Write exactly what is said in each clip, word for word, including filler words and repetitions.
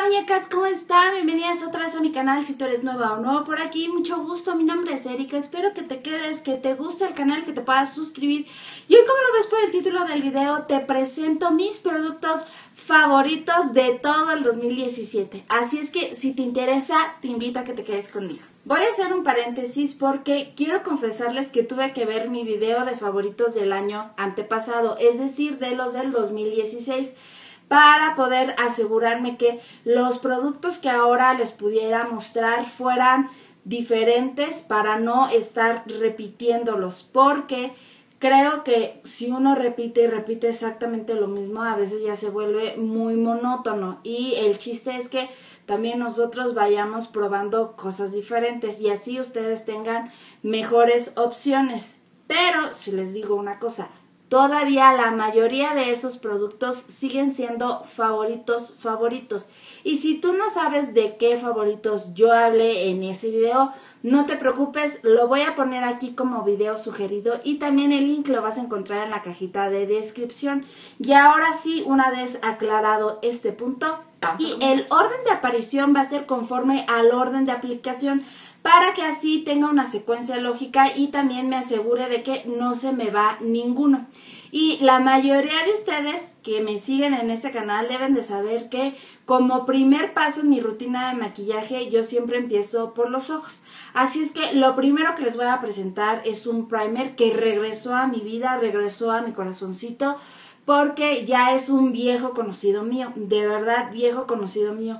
muñecas, ¿cómo están? Bienvenidas otra vez a mi canal. Si tú eres nueva o nuevo por aquí, mucho gusto. Mi nombre es Erika, espero que te quedes, que te guste el canal, que te puedas suscribir. Y hoy, como lo ves por el título del video, te presento mis productos favoritos de todo el dos mil diecisiete. Así es que si te interesa, te invito a que te quedes conmigo. Voy a hacer un paréntesis porque quiero confesarles que tuve que ver mi video de favoritos del año antepasado, es decir, de los del dos mil dieciséis, para poder asegurarme que los productos que ahora les pudiera mostrar fueran diferentes para no estar repitiéndolos, porque creo que si uno repite y repite exactamente lo mismo, a veces ya se vuelve muy monótono, y el chiste es que también nosotros vayamos probando cosas diferentes y así ustedes tengan mejores opciones. Pero si les digo una cosa, todavía la mayoría de esos productos siguen siendo favoritos favoritos. Y si tú no sabes de qué favoritos yo hablé en ese video, no te preocupes, lo voy a poner aquí como video sugerido y también el link lo vas a encontrar en la cajita de descripción. Y ahora sí, una vez aclarado este punto, y el orden de aparición va a ser conforme al orden de aplicación, para que así tenga una secuencia lógica y también me asegure de que no se me va ninguno. Y la mayoría de ustedes que me siguen en este canal deben de saber que como primer paso en mi rutina de maquillaje yo siempre empiezo por los ojos. Así es que lo primero que les voy a presentar es un primer que regresó a mi vida, regresó a mi corazoncito, porque ya es un viejo conocido mío, de verdad viejo conocido mío.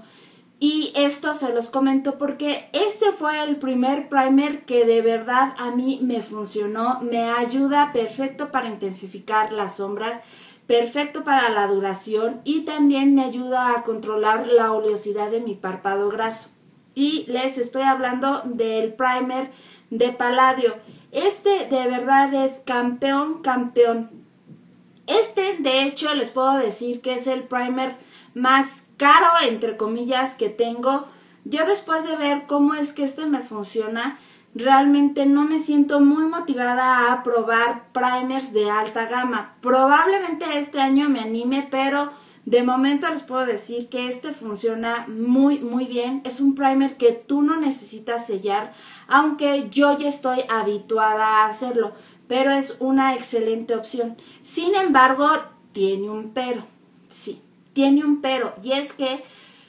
Y esto se los comento porque este fue el primer primer que de verdad a mí me funcionó, me ayuda perfecto para intensificar las sombras, perfecto para la duración y también me ayuda a controlar la oleosidad de mi párpado graso. Y les estoy hablando del primer de Palladio. Este de verdad es campeón, campeón. Este de hecho les puedo decir que es el primer más caro, entre comillas, que tengo. Yo después de ver cómo es que este me funciona, realmente no me siento muy motivada a probar primers de alta gama. Probablemente este año me anime, pero de momento les puedo decir que este funciona muy muy bien. Es un primer que tú no necesitas sellar, aunque yo ya estoy habituada a hacerlo, pero es una excelente opción. Sin embargo, tiene un pero, sí. Tiene un pero, y es que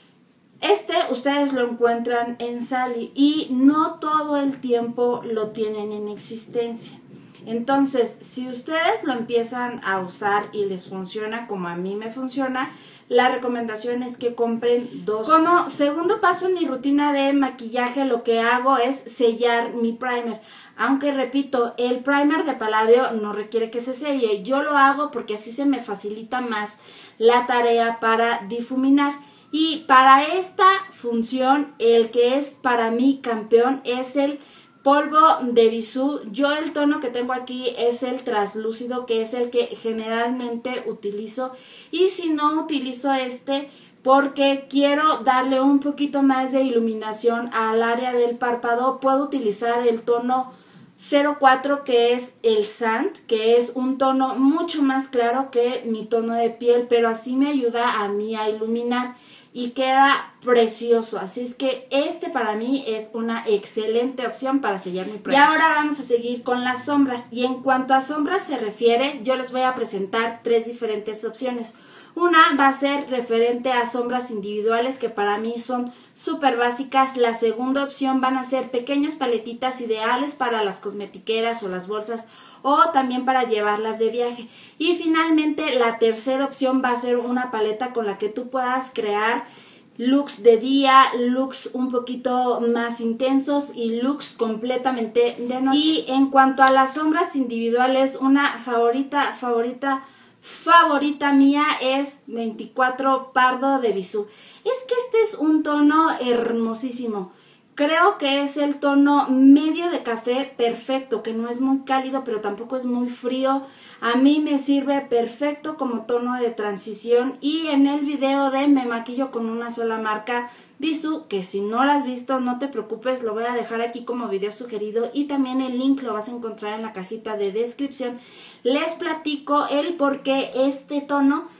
este ustedes lo encuentran en Sally y no todo el tiempo lo tienen en existencia. Entonces, si ustedes lo empiezan a usar y les funciona como a mí me funciona, la recomendación es que compren dos. Como segundo paso en mi rutina de maquillaje, lo que hago es sellar mi primer. Aunque repito, el primer de Palladio no requiere que se selle. Yo lo hago porque así se me facilita más la tarea para difuminar. Y para esta función, el que es para mí campeón es el polvo de Bisú. Yo el tono que tengo aquí es el traslúcido, que es el que generalmente utilizo. Y si no utilizo este, porque quiero darle un poquito más de iluminación al área del párpado, puedo utilizar el tono cero cuatro, que es el Sand, que es un tono mucho más claro que mi tono de piel, pero así me ayuda a mí a iluminar y queda precioso. Así es que este para mí es una excelente opción para sellar mi primer. Y ahora vamos a seguir con las sombras, y en cuanto a sombras se refiere, yo les voy a presentar tres diferentes opciones. Una va a ser referente a sombras individuales, que para mí son súper básicas. La segunda opción van a ser pequeñas paletitas ideales para las cosmetiqueras o las bolsas, o también para llevarlas de viaje. Y finalmente la tercera opción va a ser una paleta con la que tú puedas crear looks de día, looks un poquito más intensos y looks completamente de noche. Y en cuanto a las sombras individuales, una favorita, favorita... favorita mía es veinticuatro Pardo de Bisú. Es que este es un tono hermosísimo. Creo que es el tono medio de café perfecto, que no es muy cálido pero tampoco es muy frío. A mí me sirve perfecto como tono de transición, y en el video de Me maquillo con una sola marca, Bisú, que si no lo has visto no te preocupes, lo voy a dejar aquí como video sugerido y también el link lo vas a encontrar en la cajita de descripción. Les platico el por qué este tono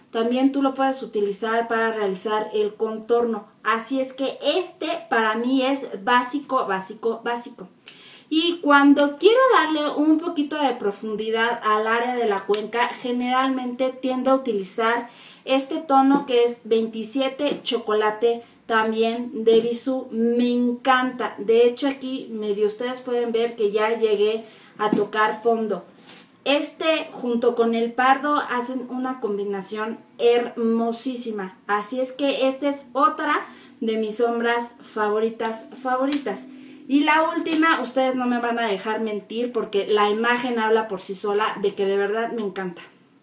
también tú lo puedes utilizar para realizar el contorno. Así es que este para mí es básico, básico, básico. Y cuando quiero darle un poquito de profundidad al área de la cuenca, generalmente tiendo a utilizar este tono que es veintisiete Chocolate, también de Bisú. Me encanta. De hecho, aquí medio ustedes pueden ver que ya llegué a tocar fondo. Este junto con el pardo hacen una combinación hermosísima. Así es que esta es otra de mis sombras favoritas, favoritas. Y la última, ustedes no me van a dejar mentir porque la imagen habla por sí sola de que de verdad me encanta.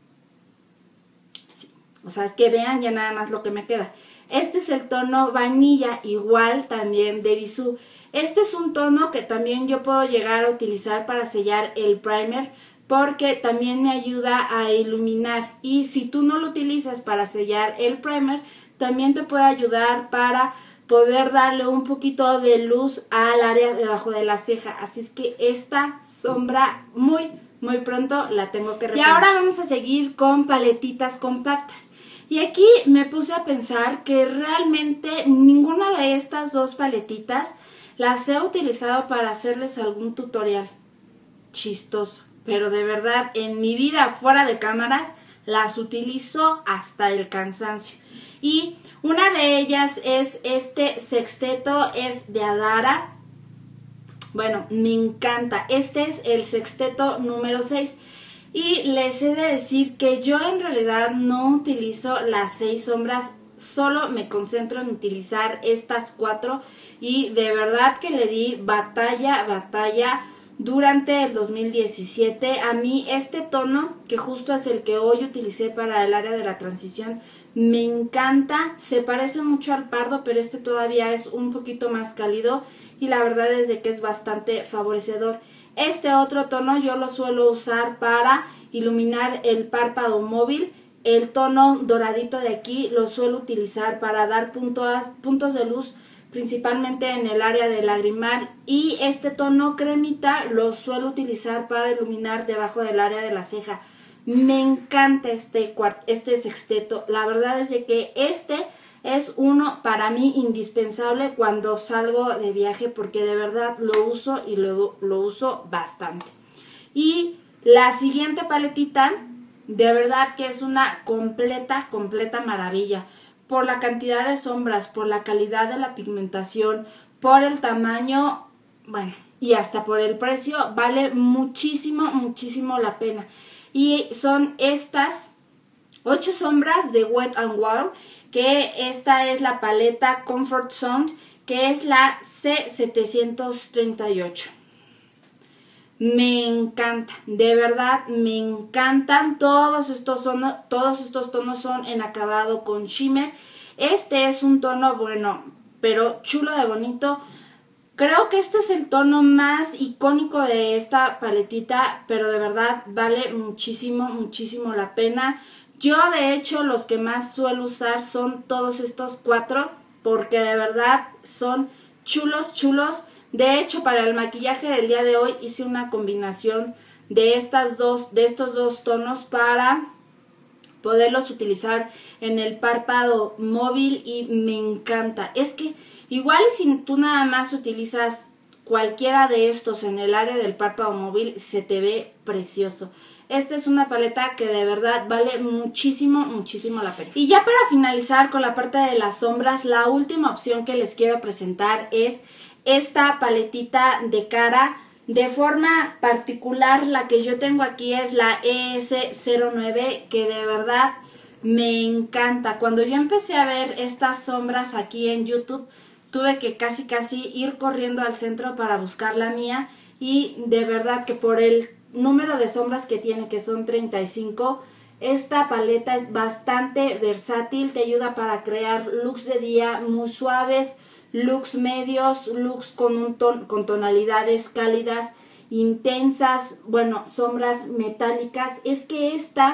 Sí. O sea, es que vean ya nada más lo que me queda. Este es el tono Vainilla, igual también de Bisú. Este es un tono que también yo puedo llegar a utilizar para sellar el primer, porque también me ayuda a iluminar. Y si tú no lo utilizas para sellar el primer, también te puede ayudar para poder darle un poquito de luz al área debajo de la ceja. Así es que esta sombra muy, muy pronto la tengo que repetir. Y ahora vamos a seguir con paletitas compactas. Y aquí me puse a pensar que realmente ninguna de estas dos paletitas las he utilizado para hacerles algún tutorial chistoso. Pero de verdad, en mi vida fuera de cámaras, las utilizo hasta el cansancio. Y una de ellas es este sexteto, es de Adara. Bueno, me encanta. Este es el sexteto número seis. Y les he de decir que yo en realidad no utilizo las seis sombras. Solo me concentro en utilizar estas cuatro. Y de verdad que le di batalla, batalla durante el dos mil diecisiete. A mí este tono, que justo es el que hoy utilicé para el área de la transición, me encanta. Se parece mucho al pardo, pero este todavía es un poquito más cálido y la verdad es de que es bastante favorecedor. Este otro tono yo lo suelo usar para iluminar el párpado móvil. El tono doradito de aquí lo suelo utilizar para dar puntos, puntos de luz, principalmente en el área del lagrimal, y este tono cremita lo suelo utilizar para iluminar debajo del área de la ceja. Me encanta este, este sexteto. La verdad es de que este es uno para mí indispensable cuando salgo de viaje, porque de verdad lo uso y lo, lo uso bastante. Y la siguiente paletita, de verdad que es una completa, completa maravilla. Por la cantidad de sombras, por la calidad de la pigmentación, por el tamaño, bueno, y hasta por el precio, vale muchísimo, muchísimo la pena. Y son estas ocho sombras de Wet n Wild, que esta es la paleta Comfort Zone, que es la C setecientos treinta y ocho. Me encanta, de verdad me encantan. Todos estos, son, todos estos tonos son en acabado con shimmer. Este es un tono, bueno, pero chulo de bonito. Creo que este es el tono más icónico de esta paletita, pero de verdad vale muchísimo, muchísimo la pena. Yo de hecho los que más suelo usar son todos estos cuatro, porque de verdad son chulos, chulos. De hecho, para el maquillaje del día de hoy hice una combinación de estas dos, de estos dos tonos para poderlos utilizar en el párpado móvil y me encanta. Es que igual si tú nada más utilizas cualquiera de estos en el área del párpado móvil, se te ve precioso. Esta es una paleta que de verdad vale muchísimo, muchísimo la pena. Y ya para finalizar con la parte de las sombras, la última opción que les quiero presentar es esta paletita de cara. De forma particular, la que yo tengo aquí es la E S cero nueve, que de verdad me encanta. Cuando yo empecé a ver estas sombras aquí en YouTube, tuve que casi casi ir corriendo al centro para buscar la mía, y de verdad que por el número de sombras que tiene, que son treinta y cinco, esta paleta es bastante versátil. Te ayuda para crear looks de día muy suaves, looks medios, looks con, un ton, con tonalidades cálidas, intensas, bueno, sombras metálicas. Es que esta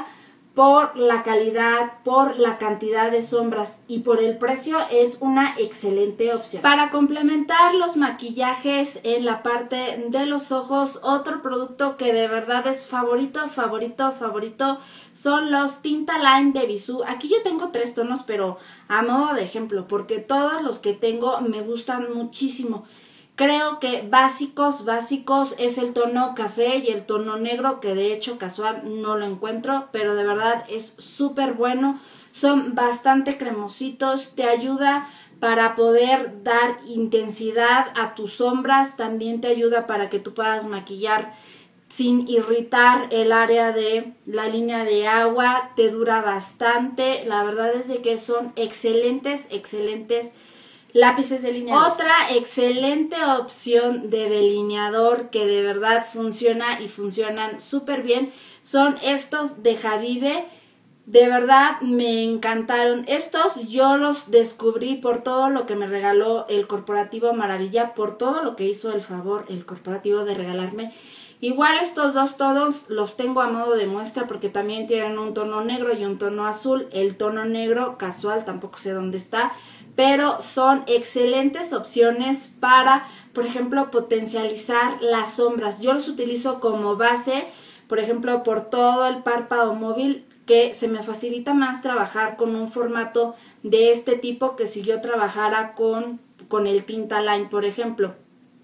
por la calidad, por la cantidad de sombras y por el precio es una excelente opción. Para complementar los maquillajes en la parte de los ojos, otro producto que de verdad es favorito, favorito, favorito son los Tintaline de Bisú. Aquí yo tengo tres tonos, pero a modo de ejemplo, porque todos los que tengo me gustan muchísimo. Creo que básicos, básicos es el tono café y el tono negro, que de hecho casual no lo encuentro, pero de verdad es súper bueno. Son bastante cremositos, te ayuda para poder dar intensidad a tus sombras, también te ayuda para que tú puedas maquillar sin irritar el área de la línea de agua, te dura bastante. La verdad es de que son excelentes, excelentes lápices delineadores. Otra excelente opción de delineador que de verdad funciona y funcionan súper bien son estos de Habibe. De verdad me encantaron. Estos yo los descubrí por todo lo que me regaló el Corporativo Maravilla, por todo lo que hizo el favor el corporativo de regalarme. Igual estos dos tonos los tengo a modo de muestra porque también tienen un tono negro y un tono azul. El tono negro casual tampoco sé dónde está, pero son excelentes opciones para, por ejemplo, potencializar las sombras. Yo los utilizo como base, por ejemplo, por todo el párpado móvil, que se me facilita más trabajar con un formato de este tipo que si yo trabajara con, con el Tintaline, por ejemplo.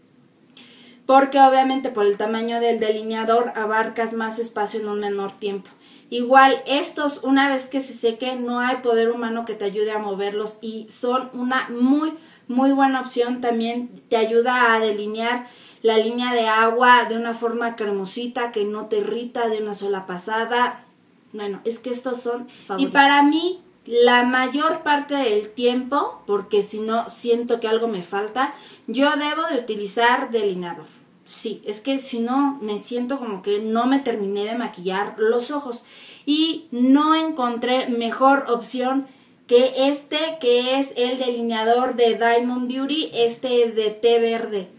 Porque obviamente por el tamaño del delineador abarcas más espacio en un menor tiempo. Igual estos, una vez que se sequen, no hay poder humano que te ayude a moverlos y son una muy muy buena opción. También te ayuda a delinear la línea de agua de una forma cremosita que no te irrita de una sola pasada. Bueno, es que estos son favoritos. Y para mí la mayor parte del tiempo, porque si no siento que algo me falta, yo debo de utilizar delineador. Sí, es que si no me siento como que no me terminé de maquillar los ojos y no encontré mejor opción que este, que es el delineador de Diamond Beauty. Este es de té verde.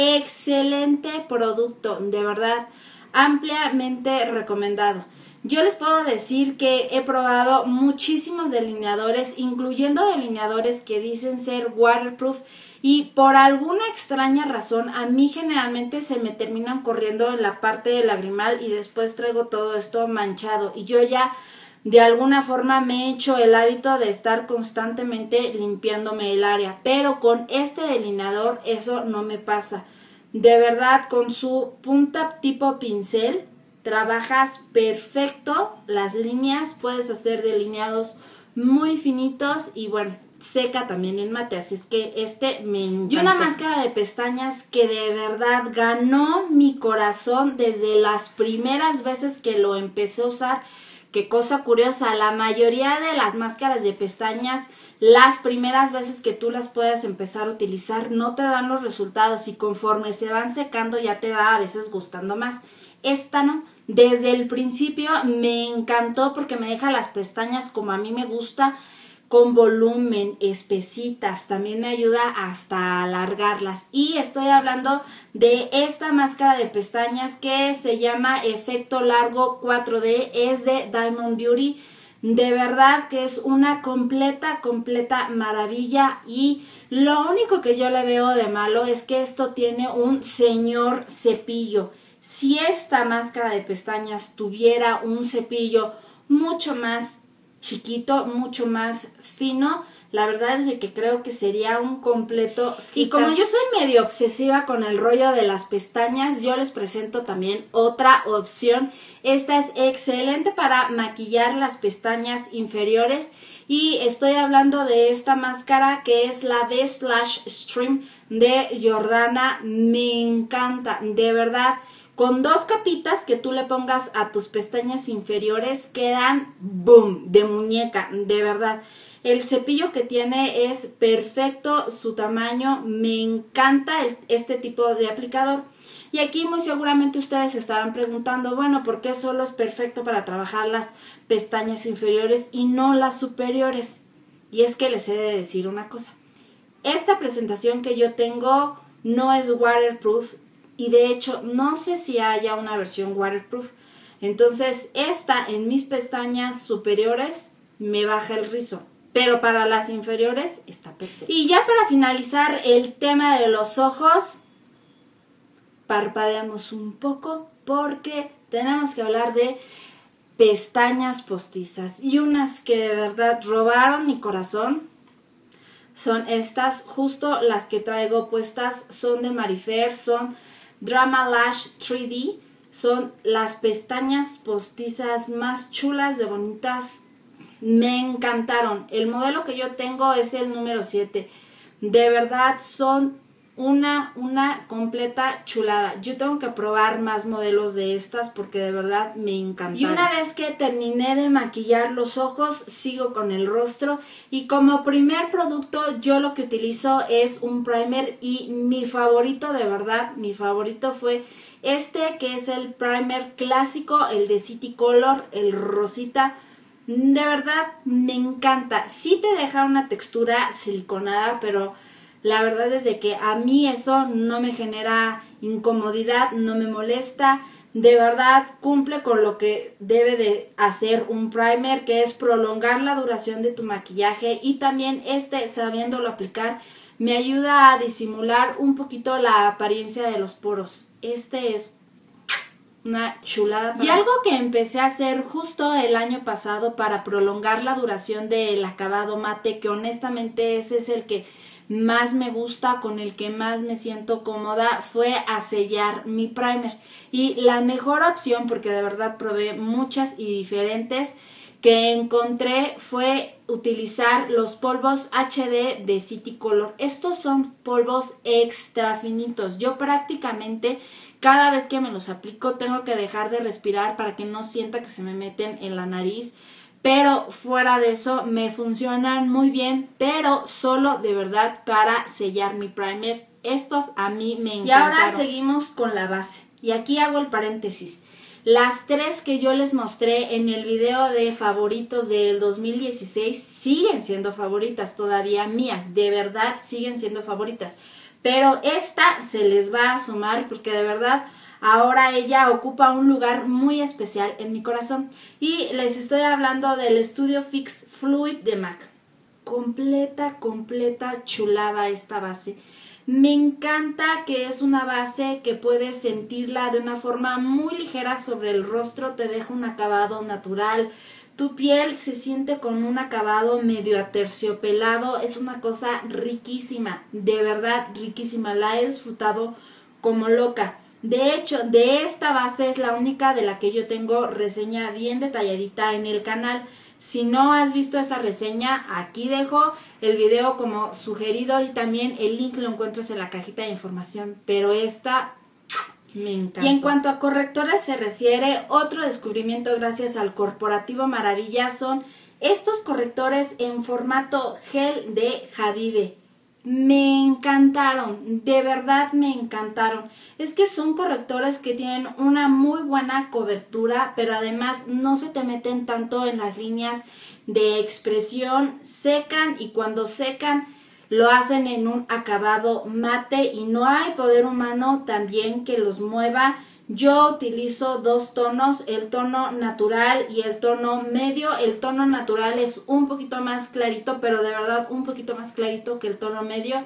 Excelente producto, de verdad, ampliamente recomendado. Yo les puedo decir que he probado muchísimos delineadores, incluyendo delineadores que dicen ser waterproof, y por alguna extraña razón a mí generalmente se me terminan corriendo en la parte del lagrimal y después traigo todo esto manchado, y yo ya de alguna forma me he hecho el hábito de estar constantemente limpiándome el área, pero con este delineador eso no me pasa. De verdad, con su punta tipo pincel trabajas perfecto las líneas, puedes hacer delineados muy finitos y bueno, seca también en mate, así es que este me encanta. Y una máscara de pestañas que de verdad ganó mi corazón desde las primeras veces que lo empecé a usar. Qué cosa curiosa, la mayoría de las máscaras de pestañas, las primeras veces que tú las puedas empezar a utilizar no te dan los resultados y conforme se van secando ya te va a veces gustando más. Esta no, desde el principio me encantó porque me deja las pestañas como a mí me gusta, con volumen, espesitas, también me ayuda hasta alargarlas. Y estoy hablando de esta máscara de pestañas que se llama Efecto Largo cuatro D, es de Diamond Beauty. De verdad que es una completa, completa maravilla, y lo único que yo le veo de malo es que esto tiene un señor cepillo. Si esta máscara de pestañas tuviera un cepillo mucho más chiquito, mucho más fino, la verdad es de que creo que sería un completo hitazo. Y como yo soy medio obsesiva con el rollo de las pestañas, yo les presento también otra opción. Esta es excelente para maquillar las pestañas inferiores y estoy hablando de esta máscara que es la de Slash Stream de Jordana. Me encanta, de verdad. Con dos capitas que tú le pongas a tus pestañas inferiores quedan boom, de muñeca, de verdad. El cepillo que tiene es perfecto, su tamaño, me encanta el, este tipo de aplicador. Y aquí muy seguramente ustedes se estarán preguntando, bueno, ¿por qué solo es perfecto para trabajar las pestañas inferiores y no las superiores? Y es que les he de decir una cosa. Esta presentación que yo tengo no es waterproof. Y de hecho, no sé si haya una versión waterproof. Entonces esta en mis pestañas superiores me baja el rizo, pero para las inferiores está perfecto. Y ya para finalizar el tema de los ojos, parpadeamos un poco porque tenemos que hablar de pestañas postizas, y unas que de verdad robaron mi corazón son estas, justo las que traigo puestas, son de Marifer, son Drama Lash tres D, son las pestañas postizas más chulas de bonitas, me encantaron. El modelo que yo tengo es el número siete, de verdad son una, una completa chulada. Yo tengo que probar más modelos de estas porque de verdad me encantaron. Y una vez que terminé de maquillar los ojos, sigo con el rostro, y como primer producto yo lo que utilizo es un primer, y mi favorito, de verdad, mi favorito fue este, que es el primer clásico, el de City Color, el rosita. De verdad me encanta. Sí te deja una textura siliconada, pero la verdad es de que a mí eso no me genera incomodidad, no me molesta. De verdad cumple con lo que debe de hacer un primer, que es prolongar la duración de tu maquillaje, y también este, sabiéndolo aplicar, me ayuda a disimular un poquito la apariencia de los poros. Este es una chulada. Para... Y algo que empecé a hacer justo el año pasado para prolongar la duración del acabado mate, que honestamente ese es el que más me gusta, con el que más me siento cómoda, fue a sellar mi primer. Y la mejor opción, porque de verdad probé muchas y diferentes, que encontré fue utilizar los polvos H D de City Color. Estos son polvos extra finitos. Yo prácticamente cada vez que me los aplico tengo que dejar de respirar para que no sienta que se me meten en la nariz. Pero fuera de eso me funcionan muy bien, pero solo de verdad para sellar mi primer. Estos a mí me encantaron. Y ahora seguimos con la base. Y aquí hago el paréntesis. Las tres que yo les mostré en el video de favoritos del dos mil dieciséis siguen siendo favoritas todavía mías. De verdad siguen siendo favoritas. Pero esta se les va a sumar porque de verdad ahora ella ocupa un lugar muy especial en mi corazón. Y les estoy hablando del Studio Fix Fluid de MAC. Completa, completa chulada esta base. Me encanta que es una base que puedes sentirla de una forma muy ligera sobre el rostro. Te deja un acabado natural. Tu piel se siente con un acabado medio aterciopelado. Es una cosa riquísima. De verdad riquísima. La he disfrutado como loca. De hecho, de esta base es la única de la que yo tengo reseña bien detalladita en el canal. Si no has visto esa reseña, aquí dejo el video como sugerido y también el link lo encuentras en la cajita de información. Pero esta me encanta. Y en cuanto a correctores se refiere, otro descubrimiento gracias al Corporativo Maravilla son estos correctores en formato gel de Habibe. Me encantaron, de verdad me encantaron. Es que son correctores que tienen una muy buena cobertura, pero además no se te meten tanto en las líneas de expresión, secan, y cuando secan lo hacen en un acabado mate y no hay poder humano también que los mueva. Yo utilizo dos tonos, el tono natural y el tono medio. El tono natural es un poquito más clarito, pero de verdad un poquito más clarito que el tono medio.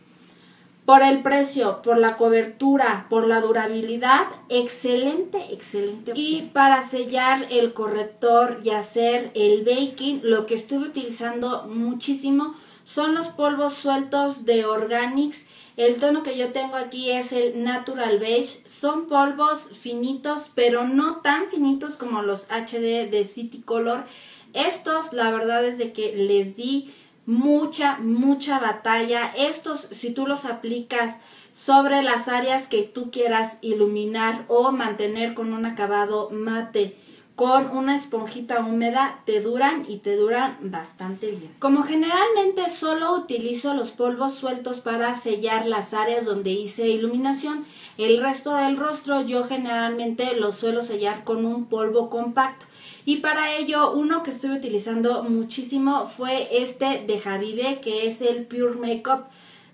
Por el precio, por la cobertura, por la durabilidad, excelente, excelente opción. Y para sellar el corrector y hacer el baking, lo que estuve utilizando muchísimo son los polvos sueltos de Organics. El tono que yo tengo aquí es el Natural Beige. Son polvos finitos, pero no tan finitos como los H D de City Color. Estos, la verdad es de que les di mucha, mucha batalla. Estos, si tú los aplicas sobre las áreas que tú quieras iluminar o mantener con un acabado mate, con una esponjita húmeda, te duran y te duran bastante bien. Como generalmente solo utilizo los polvos sueltos para sellar las áreas donde hice iluminación, el resto del rostro yo generalmente lo suelo sellar con un polvo compacto. Y para ello uno que estoy utilizando muchísimo fue este de Habibe, que es el Pure Makeup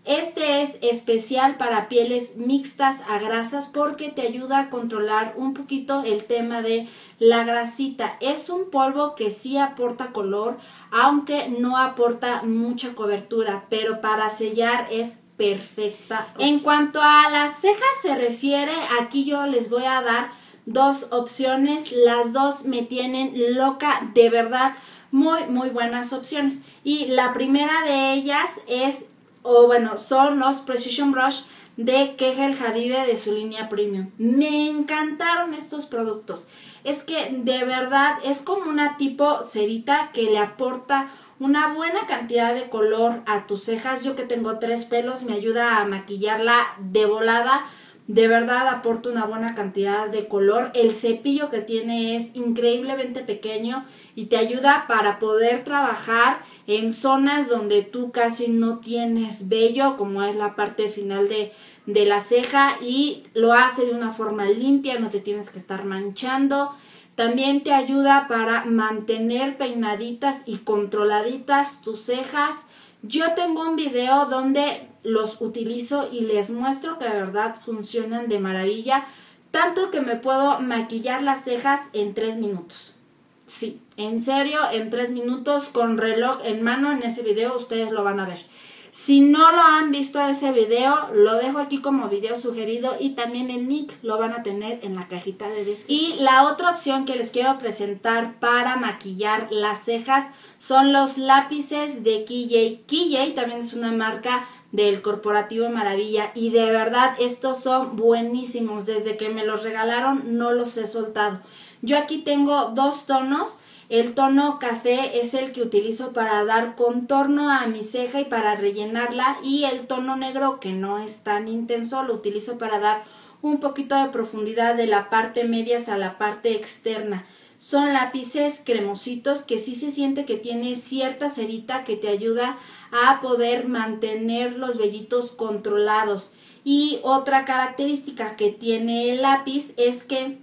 Este es especial para pieles mixtas a grasas porque te ayuda a controlar un poquito el tema de la grasita. Es un polvo que sí aporta color, aunque no aporta mucha cobertura, pero para sellar es perfecta opción. En cuanto a las cejas se refiere, aquí yo les voy a dar dos opciones. Las dos me tienen loca, de verdad, muy muy buenas opciones. Y la primera de ellas es o bueno, son los Precision Brush de Keja El Habibe de su línea Premium. Me encantaron estos productos. Es que de verdad es como una tipo cerita que le aporta una buena cantidad de color a tus cejas. Yo que tengo tres pelos me ayuda a maquillarla de volada. De verdad aporta una buena cantidad de color. El cepillo que tiene es increíblemente pequeño y te ayuda para poder trabajar en zonas donde tú casi no tienes vello, como es la parte final de, de la ceja, y lo hace de una forma limpia, no te tienes que estar manchando. También te ayuda para mantener peinaditas y controladitas tus cejas. Yo tengo un video donde los utilizo y les muestro que de verdad funcionan de maravilla, tanto que me puedo maquillar las cejas en tres minutos. Sí, en serio, en tres minutos con reloj en mano. En ese video ustedes lo van a ver. Si no lo han visto ese video, lo dejo aquí como video sugerido y también el link lo van a tener en la cajita de descripción. Y la otra opción que les quiero presentar para maquillar las cejas son los lápices de Keyay. Keyay también es una marca del corporativo Maravilla y de verdad estos son buenísimos. Desde que me los regalaron no los he soltado. Yo aquí tengo dos tonos. El tono café es el que utilizo para dar contorno a mi ceja y para rellenarla, y el tono negro, que no es tan intenso, lo utilizo para dar un poquito de profundidad de la parte media a la parte externa. Son lápices cremositos que sí se siente que tiene cierta cerita que te ayuda a poder mantener los vellitos controlados. Y otra característica que tiene el lápiz es que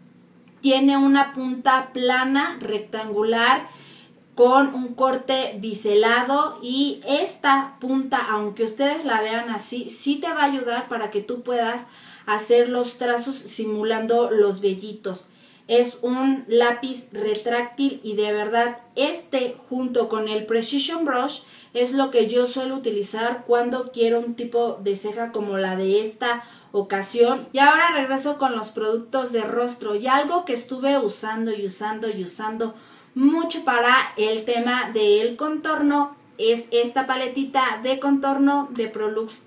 tiene una punta plana, rectangular, con un corte biselado, y esta punta, aunque ustedes la vean así, sí te va a ayudar para que tú puedas hacer los trazos simulando los vellitos. Es un lápiz retráctil y de verdad este junto con el Precision Brush es lo que yo suelo utilizar cuando quiero un tipo de ceja como la de esta ocasión. Y ahora regreso con los productos de rostro, y algo que estuve usando y usando y usando mucho para el tema del contorno es esta paletita de contorno de Prolux.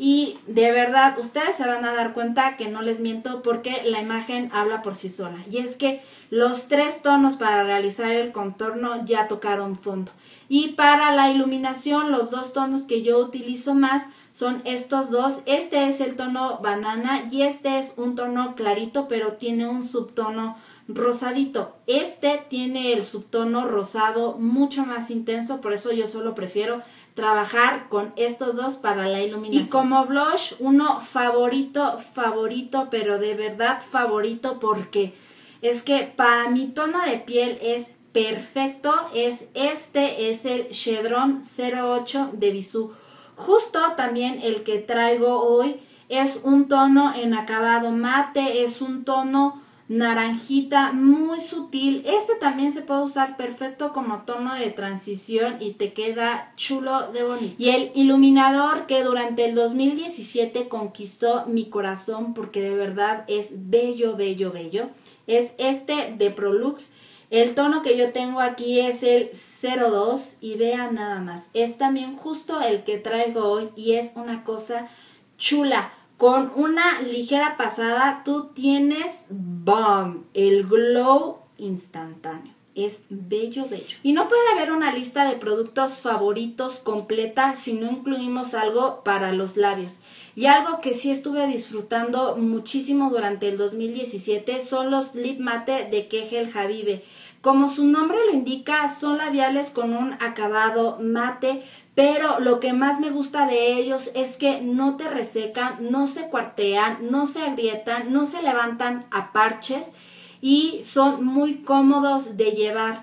Y de verdad ustedes se van a dar cuenta que no les miento, porque la imagen habla por sí sola. Y es que los tres tonos para realizar el contorno ya tocaron fondo. Y para la iluminación, los dos tonos que yo utilizo más son estos dos. Este es el tono banana y este es un tono clarito, pero tiene un subtono rosadito. Este tiene el subtono rosado mucho más intenso, por eso yo solo prefiero trabajar con estos dos para la iluminación. Y como blush, uno favorito, favorito, pero de verdad favorito, porque es que para mi tono de piel es perfecto, es este, es el Chedron cero ocho de Bisú. Justo también el que traigo hoy es un tono en acabado mate, es un tono naranjita muy sutil. Este también se puede usar perfecto como tono de transición y te queda chulo de bonito. Y el iluminador que durante el dos mil diecisiete conquistó mi corazón, porque de verdad es bello, bello, bello, es este de Prolux. El tono que yo tengo aquí es el cero dos y vean nada más, es también justo el que traigo hoy y es una cosa chula. Con una ligera pasada tú tienes ¡bam!, el glow instantáneo. Es bello, bello. Y no puede haber una lista de productos favoritos completa si no incluimos algo para los labios. Y algo que sí estuve disfrutando muchísimo durante el dos mil diecisiete son los lip mate de Keja El Habibe. Como su nombre lo indica, son labiales con un acabado mate, pero lo que más me gusta de ellos es que no te resecan, no se cuartean, no se agrietan, no se levantan a parches y son muy cómodos de llevar.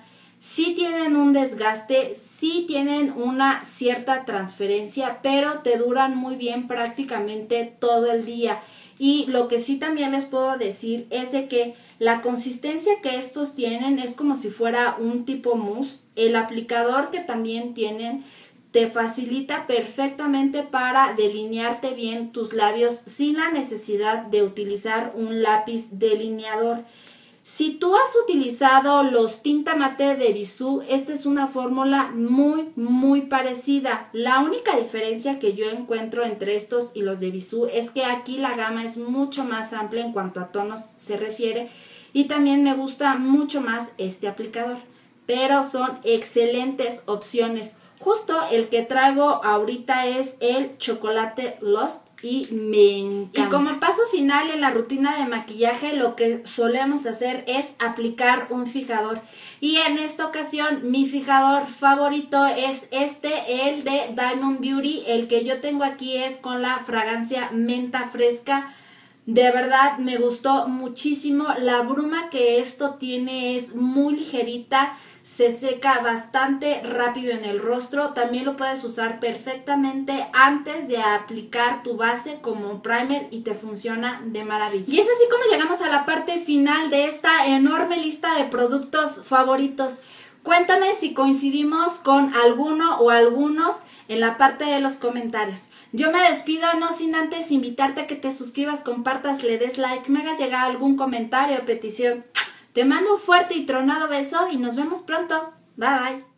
sí tienen un desgaste, sí tienen una cierta transferencia, pero te duran muy bien prácticamente todo el día. Y lo que sí también les puedo decir es de que la consistencia que estos tienen es como si fuera un tipo mousse. El aplicador que también tienen te facilita perfectamente para delinearte bien tus labios sin la necesidad de utilizar un lápiz delineador. Si tú has utilizado los tinta mate de Bisú, esta es una fórmula muy muy parecida. La única diferencia que yo encuentro entre estos y los de Bisú es que aquí la gama es mucho más amplia en cuanto a tonos se refiere y también me gusta mucho más este aplicador, pero son excelentes opciones. Justo el que traigo ahorita es el chocolate Lost y me encanta. Y como paso final en la rutina de maquillaje, lo que solemos hacer es aplicar un fijador. Y en esta ocasión mi fijador favorito es este, el de Diamond Beauty. El que yo tengo aquí es con la fragancia menta fresca. De verdad me gustó muchísimo. La bruma que esto tiene es muy ligerita. Se seca bastante rápido en el rostro. También lo puedes usar perfectamente antes de aplicar tu base como primer y te funciona de maravilla. Y es así como llegamos a la parte final de esta enorme lista de productos favoritos. Cuéntame si coincidimos con alguno o algunos en la parte de los comentarios. Yo me despido, no sin antes invitarte a que te suscribas, compartas, le des like, me hagas llegar algún comentario o petición. Te mando un fuerte y tronado beso y nos vemos pronto. Bye bye.